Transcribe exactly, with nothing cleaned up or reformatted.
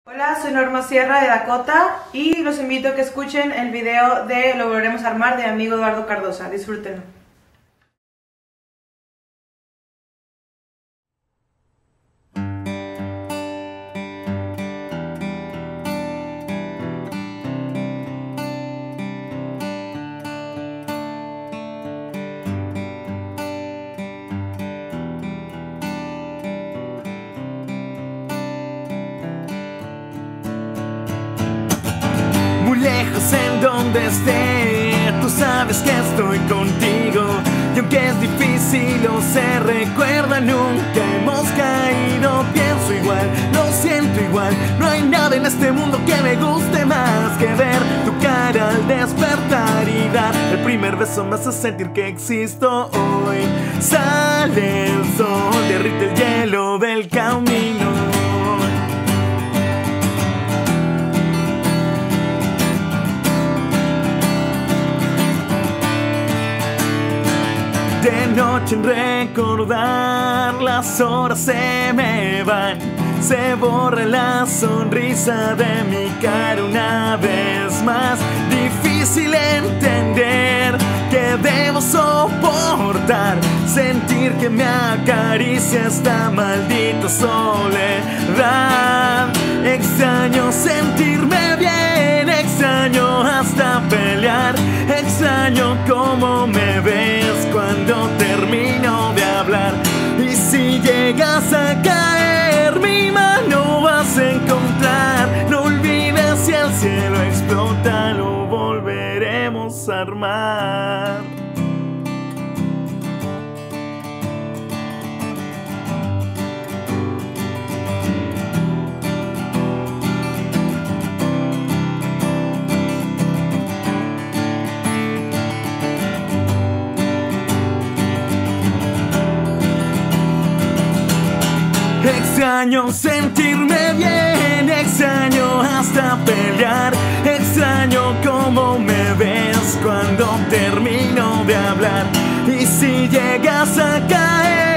Hola, soy Norma Sierra de Dakota y los invito a que escuchen el video de Lo volveremos a armar de mi amigo Eduardo Cardosa. Disfrútenlo. Lejos en donde esté, tú sabes que estoy contigo. Y aunque es difícil o se recuerda, nunca hemos caído. Pienso igual, lo siento igual. No hay nada en este mundo que me guste más que ver tu cara al despertar y dar el primer beso me hace sentir que existo hoy. Sale el sol, derrite el hielo del camino. De noche en recordar, las horas se me van. Se borra la sonrisa de mi cara una vez más. Difícil entender que debo soportar, sentir que me acaricia esta maldita soledad. Extraño sentirme bien, extraño hasta pelear. Extraño cómo me ves cuando termino de hablar. Y si llegas a caer, mi mano vas a encontrar. No olvides, si el cielo explota, lo volveremos a armar. Extraño sentirme bien, extraño hasta pelear. Extraño cómo me ves cuando termino de hablar. Y si llegas a caer,